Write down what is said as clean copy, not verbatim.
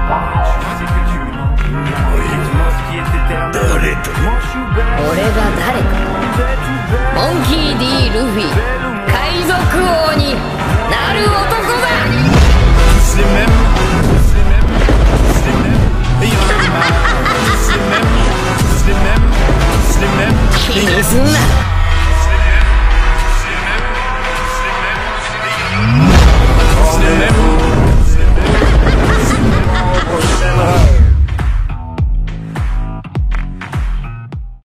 誰と俺が誰か。モンキー D ルフィ、海賊王になる男だ。